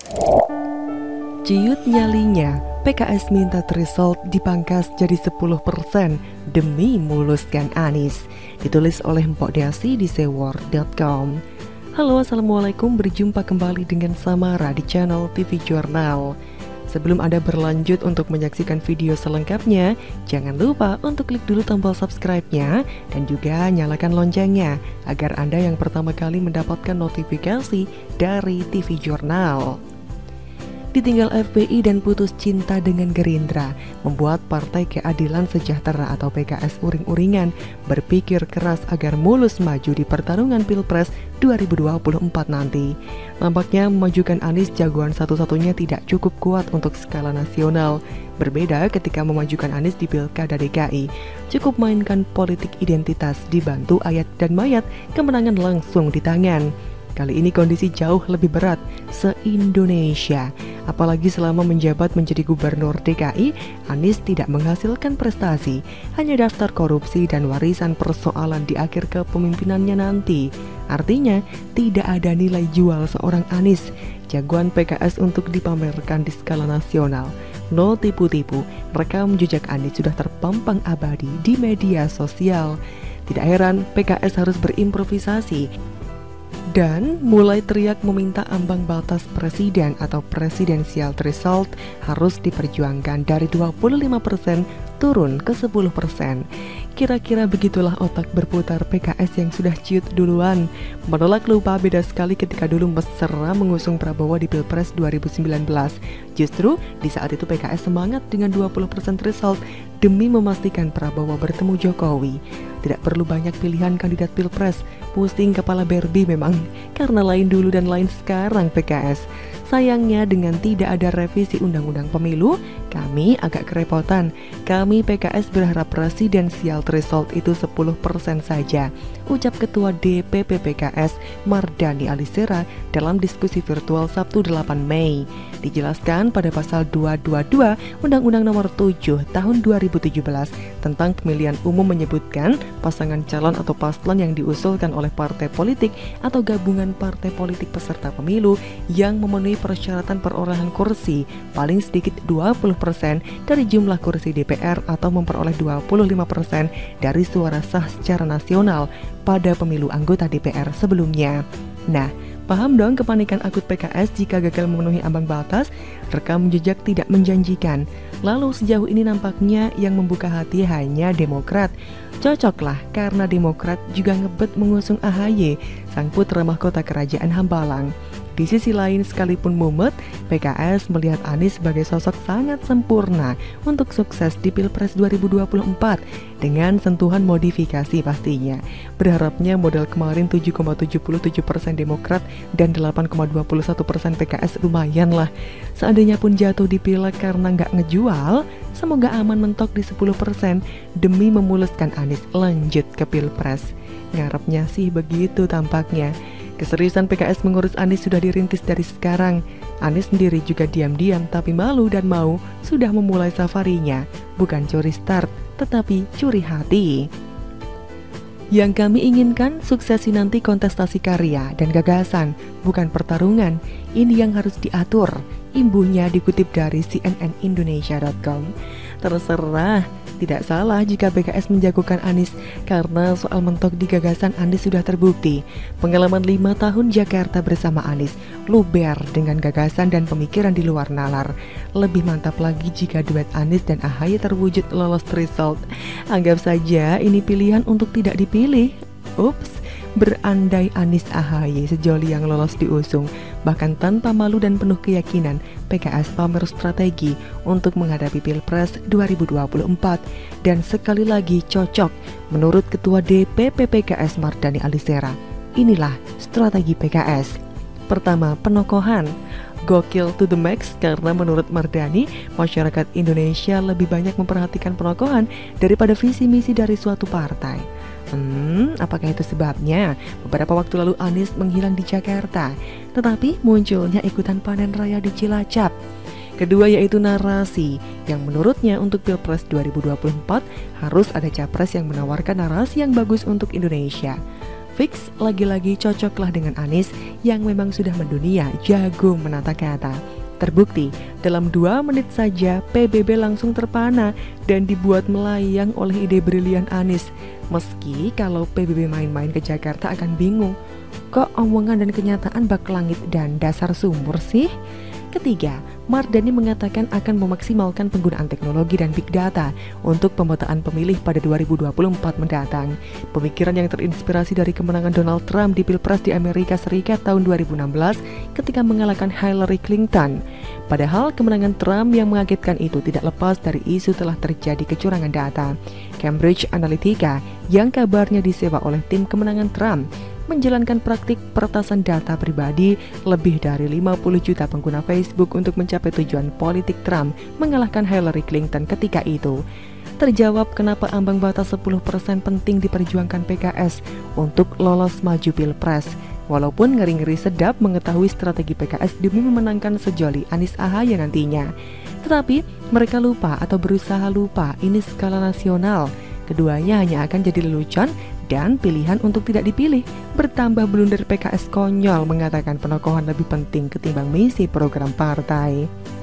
Ciut nyalinya, PKS minta threshold dipangkas jadi 10% demi muluskan Anies. Ditulis oleh Mpok Dasi di sewor.com. Halo, assalamualaikum, berjumpa kembali dengan Samara di channel TV Jurnal. Sebelum Anda berlanjut untuk menyaksikan video selengkapnya, jangan lupa untuk klik dulu tombol subscribe-nya dan juga nyalakan loncengnya agar Anda yang pertama kali mendapatkan notifikasi dari TV Jurnal. Ditinggal FPI dan putus cinta dengan Gerindra membuat Partai Keadilan Sejahtera atau PKS uring-uringan berpikir keras agar mulus maju di pertarungan Pilpres 2024 nanti. Nampaknya memajukan Anies jagoan satu-satunya tidak cukup kuat untuk skala nasional. Berbeda ketika memajukan Anies di Pilkada DKI, cukup mainkan politik identitas dibantu ayat dan mayat, kemenangan langsung di tangan. Kali ini kondisi jauh lebih berat se-Indonesia. Apalagi selama menjabat menjadi gubernur DKI, Anies tidak menghasilkan prestasi, hanya daftar korupsi dan warisan persoalan di akhir kepemimpinannya nanti. Artinya, tidak ada nilai jual seorang Anies, jagoan PKS untuk dipamerkan di skala nasional. No tipu-tipu, rekam jejak Anies sudah terpampang abadi di media sosial. Tidak heran PKS harus berimprovisasi dan mulai teriak meminta ambang batas presiden atau presidensial threshold harus diperjuangkan dari 25% turun ke 10%. Kira-kira begitulah otak berputar PKS yang sudah ciut duluan. Menolak lupa beda sekali ketika dulu mesra mengusung Prabowo di Pilpres 2019. Justru di saat itu PKS semangat dengan 20% threshold demi memastikan Prabowo bertemu Jokowi. Tidak perlu banyak pilihan kandidat Pilpres, pusing kepala Barbie memang, karena lain dulu dan lain sekarang PKS. Sayangnya dengan tidak ada revisi Undang-Undang Pemilu, kami agak kerepotan. Kami PKS berharap presidensial threshold itu 10% saja, ucap Ketua DPP PKS Mardani Alisera dalam diskusi virtual Sabtu 8 Mei. Dijelaskan pada pasal 222 Undang-Undang Nomor 7 Tahun 2017 tentang pemilihan umum menyebutkan pasangan calon atau paslon yang diusulkan oleh partai politik atau gabungan partai politik peserta pemilu yang memenuhi persyaratan perolehan kursi paling sedikit 20% dari jumlah kursi DPR atau memperoleh 25% dari suara sah secara nasional pada pemilu anggota DPR sebelumnya. Nah, paham dong kepanikan akut PKS jika gagal memenuhi ambang batas, rekam jejak tidak menjanjikan. Lalu sejauh ini nampaknya yang membuka hati hanya Demokrat. Cocoklah karena Demokrat juga ngebet mengusung AHY, sang putra mahkota kerajaan Hambalang. Di sisi lain, sekalipun mumet, PKS melihat Anies sebagai sosok sangat sempurna untuk sukses di Pilpres 2024 dengan sentuhan modifikasi pastinya. Berharapnya modal kemarin 7,77% Demokrat dan 8,21% PKS lumayan lah. Seandainya pun jatuh di pileg karena nggak ngejual, semoga aman mentok di 10% demi memuluskan Anies lanjut ke Pilpres. Ngarepnya sih begitu tampaknya. Keseriusan PKS mengurus Anies sudah dirintis dari sekarang. Anies sendiri juga diam-diam tapi malu dan mau sudah memulai safarinya. Bukan curi start, tetapi curi hati. Yang kami inginkan suksesi nanti kontestasi karya dan gagasan, bukan pertarungan. Ini yang harus diatur. Imbuhnya dikutip dari cnnindonesia.com. Terserah, tidak salah jika PKS menjagokan Anies karena soal mentok di gagasan Anies sudah terbukti. Pengalaman 5 tahun Jakarta bersama Anies luber dengan gagasan dan pemikiran di luar nalar. Lebih mantap lagi jika duet Anies dan AHY terwujud lolos threshold. Anggap saja ini pilihan untuk tidak dipilih. Ups, berandai Anies AHY sejoli yang lolos diusung. Bahkan tanpa malu dan penuh keyakinan, PKS pamer strategi untuk menghadapi Pilpres 2024 dan sekali lagi cocok menurut Ketua DPP PKS Mardani Alisera. Inilah strategi PKS. Pertama, penokohan. Gokil to the max karena menurut Mardani, masyarakat Indonesia lebih banyak memperhatikan penokohan daripada visi misi dari suatu partai. Apakah itu sebabnya beberapa waktu lalu Anies menghilang di Jakarta, tetapi munculnya ikutan panen raya di Cilacap? Kedua yaitu narasi, yang menurutnya untuk Pilpres 2024 harus ada capres yang menawarkan narasi yang bagus untuk Indonesia. Fix lagi-lagi cocoklah dengan Anies yang memang sudah mendunia jago menata kata. Terbukti, dalam 2 menit saja PBB langsung terpana dan dibuat melayang oleh ide brilian Anies. Meski kalau PBB main-main ke Jakarta akan bingung, kok omongan dan kenyataan bak langit dan dasar sumur sih? Ketiga, Mardani mengatakan akan memaksimalkan penggunaan teknologi dan big data untuk pemetaan pemilih pada 2024 mendatang. Pemikiran yang terinspirasi dari kemenangan Donald Trump di Pilpres di Amerika Serikat tahun 2016 ketika mengalahkan Hillary Clinton. Padahal kemenangan Trump yang mengagetkan itu tidak lepas dari isu telah terjadi kecurangan data. Cambridge Analytica yang kabarnya disewa oleh tim kemenangan Trump menjalankan praktik peretasan data pribadi lebih dari 50 juta pengguna Facebook untuk mencapai tujuan politik Trump mengalahkan Hillary Clinton ketika itu. Terjawab kenapa ambang batas 10% penting diperjuangkan PKS untuk lolos maju Pilpres. Walaupun ngeri-ngeri sedap mengetahui strategi PKS demi memenangkan sejoli Anies Ahaye nantinya. Tetapi mereka lupa atau berusaha lupa ini skala nasional. Keduanya hanya akan jadi lelucon dan pilihan untuk tidak dipilih. Bertambah blunder PKS konyol mengatakan penokohan lebih penting ketimbang misi program partai.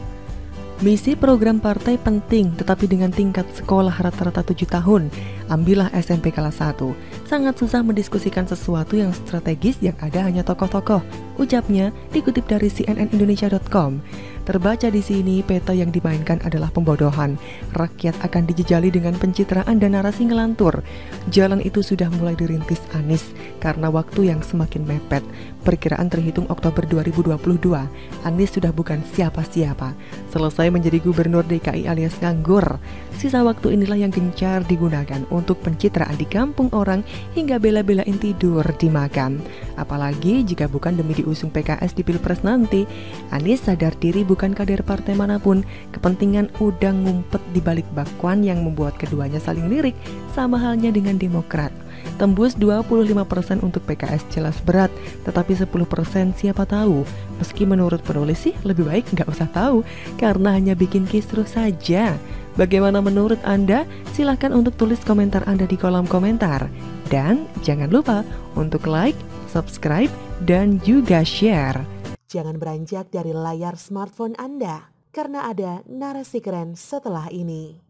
Misi program partai penting, tetapi dengan tingkat sekolah rata-rata 7 tahun. Ambillah SMP kelas 1. Sangat susah mendiskusikan sesuatu yang strategis yang ada hanya tokoh-tokoh. Ucapnya dikutip dari cnnindonesia.com. Terbaca di sini peta yang dimainkan adalah pembodohan. Rakyat akan dijejali dengan pencitraan dan narasi ngelantur. Jalan itu sudah mulai dirintis Anies karena waktu yang semakin mepet. Perkiraan terhitung Oktober 2022, Anies sudah bukan siapa-siapa. Selesai menjadi gubernur DKI alias nganggur. Sisa waktu inilah yang gencar digunakan untuk pencitraan di kampung orang hingga bela-belain tidur di makam. Apalagi jika bukan demi diusung PKS di Pilpres nanti. Anies sadar diri bukan kader partai manapun. Kepentingan udang ngumpet di balik bakwan yang membuat keduanya saling lirik, sama halnya dengan Demokrat. Tembus 25% untuk PKS jelas berat, tetapi 10% siapa tahu. Meski menurut penulis sih lebih baik nggak usah tahu, karena hanya bikin kisruh saja. Bagaimana menurut Anda? Silahkan untuk tulis komentar Anda di kolom komentar. Dan jangan lupa untuk like, subscribe, dan juga share. Jangan beranjak dari layar smartphone Anda, karena ada narasi keren setelah ini.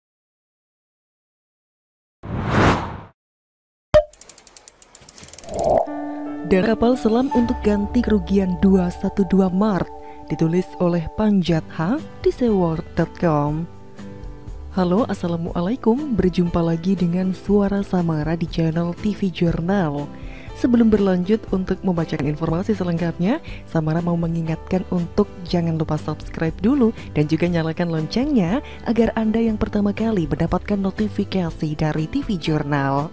Dan kapal selam untuk ganti kerugian 212 Maret, ditulis oleh Panjat H di seworld.com. Halo, assalamualaikum, berjumpa lagi dengan Suara Samara di channel TV Jurnal. Sebelum berlanjut untuk membacakan informasi selengkapnya, Samara mau mengingatkan untuk jangan lupa subscribe dulu dan juga nyalakan loncengnya agar Anda yang pertama kali mendapatkan notifikasi dari TV Jurnal.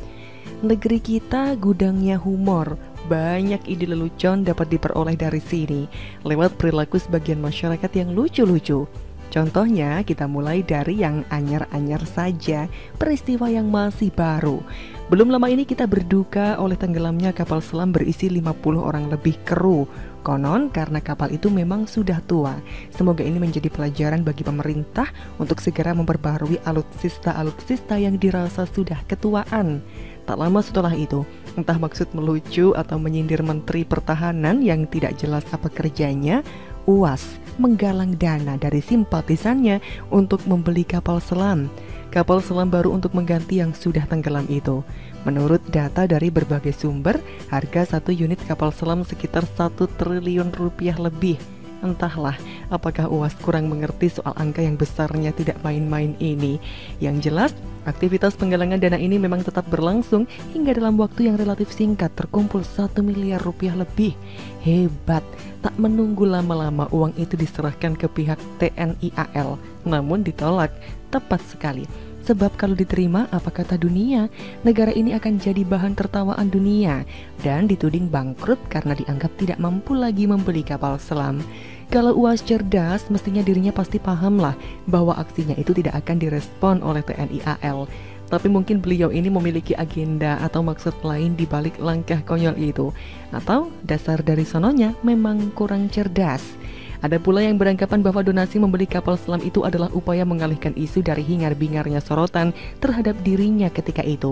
Negeri kita gudangnya humor, banyak ide lelucon dapat diperoleh dari sini lewat perilaku sebagian masyarakat yang lucu-lucu. Contohnya kita mulai dari yang anyar-anyar saja, peristiwa yang masih baru. Belum lama ini kita berduka oleh tenggelamnya kapal selam berisi 50 orang lebih kru. Konon karena kapal itu memang sudah tua. Semoga ini menjadi pelajaran bagi pemerintah untuk segera memperbaharui alutsista yang dirasa sudah ketuaan. Tak lama setelah itu, entah maksud melucu atau menyindir Menteri Pertahanan yang tidak jelas apa kerjanya, UAS menggalang dana dari simpatisannya untuk membeli kapal selam. Kapal selam baru untuk mengganti yang sudah tenggelam itu. Menurut data dari berbagai sumber, harga satu unit kapal selam sekitar 1 triliun rupiah lebih. Entahlah, apakah UAS kurang mengerti soal angka yang besarnya tidak main-main ini. Yang jelas, aktivitas penggalangan dana ini memang tetap berlangsung hingga dalam waktu yang relatif singkat terkumpul 1 miliar rupiah lebih. Hebat, tak menunggu lama-lama uang itu diserahkan ke pihak TNI AL, namun ditolak. Tepat sekali. Sebab kalau diterima, apa kata dunia, negara ini akan jadi bahan tertawaan dunia dan dituding bangkrut karena dianggap tidak mampu lagi membeli kapal selam. Kalau UAS cerdas, mestinya dirinya pasti pahamlah bahwa aksinya itu tidak akan direspon oleh TNI AL. Tapi mungkin beliau ini memiliki agenda atau maksud lain di balik langkah konyol itu. Atau dasar dari sononya memang kurang cerdas. Ada pula yang beranggapan bahwa donasi membeli kapal selam itu adalah upaya mengalihkan isu dari hingar-bingarnya sorotan terhadap dirinya ketika itu.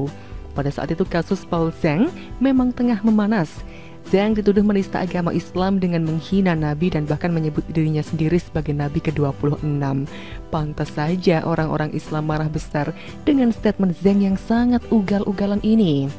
Pada saat itu kasus Paul Zhang memang tengah memanas. Zhang dituduh menista agama Islam dengan menghina Nabi dan bahkan menyebut dirinya sendiri sebagai Nabi ke-26. Pantas saja orang-orang Islam marah besar dengan statement Zhang yang sangat ugal-ugalan ini.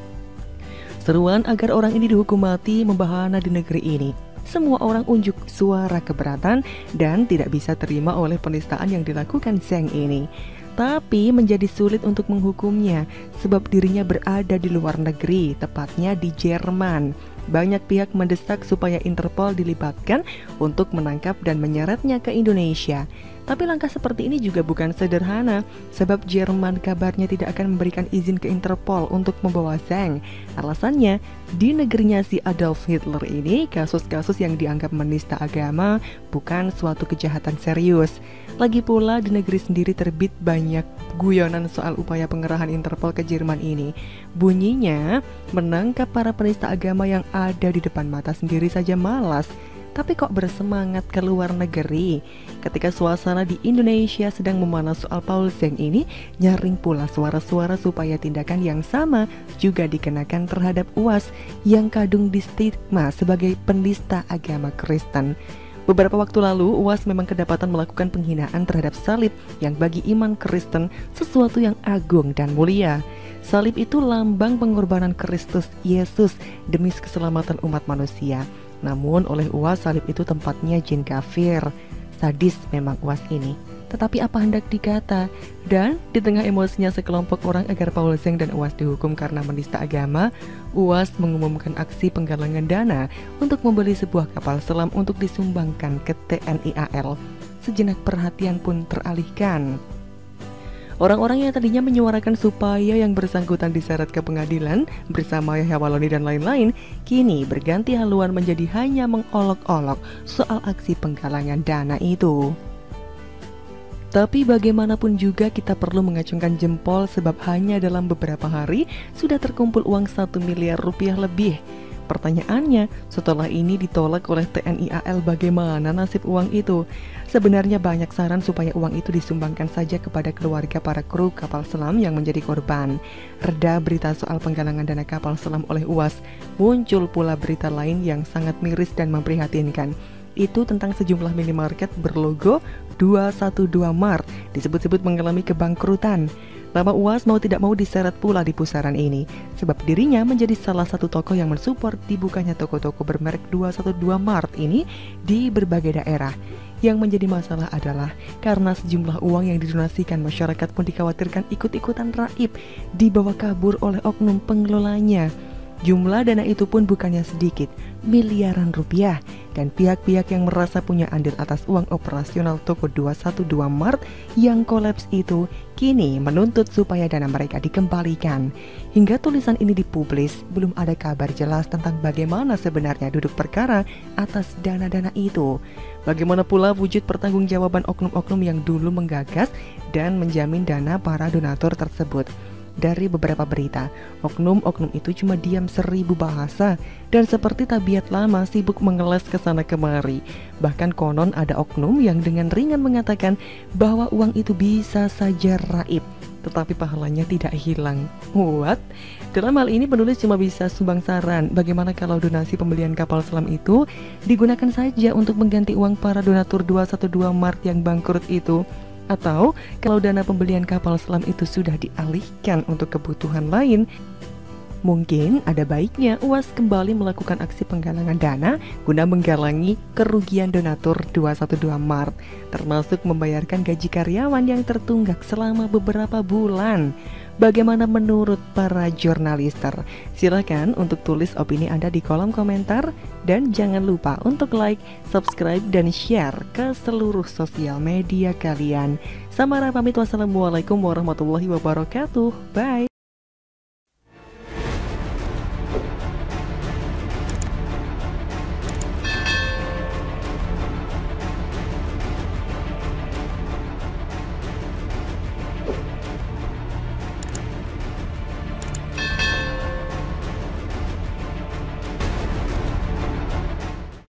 Seruan agar orang ini dihukum mati membahana di negeri ini. Semua orang unjuk suara keberatan dan tidak bisa terima oleh penistaan yang dilakukan Zhang ini. Tapi menjadi sulit untuk menghukumnya sebab dirinya berada di luar negeri, tepatnya di Jerman. Banyak pihak mendesak supaya Interpol dilibatkan untuk menangkap dan menyeretnya ke Indonesia. Tapi langkah seperti ini juga bukan sederhana, sebab Jerman kabarnya tidak akan memberikan izin ke Interpol untuk membawa Zhang. Alasannya, di negerinya si Adolf Hitler ini, kasus-kasus yang dianggap menista agama bukan suatu kejahatan serius. Lagi pula di negeri sendiri terbit banyak guyonan soal upaya pengerahan Interpol ke Jerman ini. Bunyinya, menangkap para penista agama yang ada di depan mata sendiri saja malas, tapi kok bersemangat ke luar negeri. Ketika suasana di Indonesia sedang memanas soal Paul Zhang ini, nyaring pula suara-suara supaya tindakan yang sama juga dikenakan terhadap UAS yang kadung distigma sebagai penista agama Kristen. Beberapa waktu lalu, UAS memang kedapatan melakukan penghinaan terhadap salib yang bagi iman Kristen sesuatu yang agung dan mulia. Salib itu lambang pengorbanan Kristus Yesus demi keselamatan umat manusia. Namun oleh UAS salib itu tempatnya jin kafir. Sadis memang UAS ini. Tetapi apa hendak dikata? Dan di tengah emosinya sekelompok orang agar Paul Zhang dan UAS dihukum karena menista agama, UAS mengumumkan aksi penggalangan dana untuk membeli sebuah kapal selam untuk disumbangkan ke TNI AL. Sejenak perhatian pun teralihkan. Orang-orang yang tadinya menyuarakan supaya yang bersangkutan diseret ke pengadilan bersama Yahya Waloni dan lain-lain, kini berganti haluan menjadi hanya mengolok-olok soal aksi penggalangan dana itu. Tapi bagaimanapun juga kita perlu mengacungkan jempol sebab hanya dalam beberapa hari sudah terkumpul uang 1 miliar rupiah lebih. Pertanyaannya, setelah ini ditolak oleh TNI AL, bagaimana nasib uang itu? Sebenarnya banyak saran supaya uang itu disumbangkan saja kepada keluarga para kru kapal selam yang menjadi korban. Reda berita soal penggalangan dana kapal selam oleh UAS, muncul pula berita lain yang sangat miris dan memprihatinkan. Itu tentang sejumlah minimarket berlogo 212 Mart disebut-sebut mengalami kebangkrutan. Nama UAS mau tidak mau diseret pula di pusaran ini, sebab dirinya menjadi salah satu tokoh yang mensupport dibukanya toko-toko bermerek 212 Mart ini di berbagai daerah. Yang menjadi masalah adalah karena sejumlah uang yang didonasikan masyarakat pun dikhawatirkan ikut-ikutan raib dibawa kabur oleh oknum pengelolanya. Jumlah dana itu pun bukannya sedikit, miliaran rupiah, dan pihak-pihak yang merasa punya andil atas uang operasional toko 212 Mart yang kolaps itu kini menuntut supaya dana mereka dikembalikan. Hingga tulisan ini dipublis, belum ada kabar jelas tentang bagaimana sebenarnya duduk perkara atas dana-dana itu. Bagaimana pula wujud pertanggungjawaban oknum-oknum yang dulu menggagas dan menjamin dana para donatur tersebut. Dari beberapa berita, oknum-oknum itu cuma diam 1000 bahasa dan seperti tabiat lama sibuk mengeles kesana kemari. Bahkan konon ada oknum yang dengan ringan mengatakan bahwa uang itu bisa saja raib, tetapi pahalanya tidak hilang. What? Dalam hal ini penulis cuma bisa sumbang saran, bagaimana kalau donasi pembelian kapal selam itu digunakan saja untuk mengganti uang para donatur 212 Mart yang bangkrut itu. Atau kalau dana pembelian kapal selam itu sudah dialihkan untuk kebutuhan lain, mungkin ada baiknya UAS kembali melakukan aksi penggalangan dana guna menggalangi kerugian donatur 212 Mart, termasuk membayarkan gaji karyawan yang tertunggak selama beberapa bulan. Bagaimana menurut para jurnalister? Silakan untuk tulis opini Anda di kolom komentar dan jangan lupa untuk like, subscribe, dan share ke seluruh sosial media kalian. Samara pamit, wassalamualaikum warahmatullahi wabarakatuh. Bye.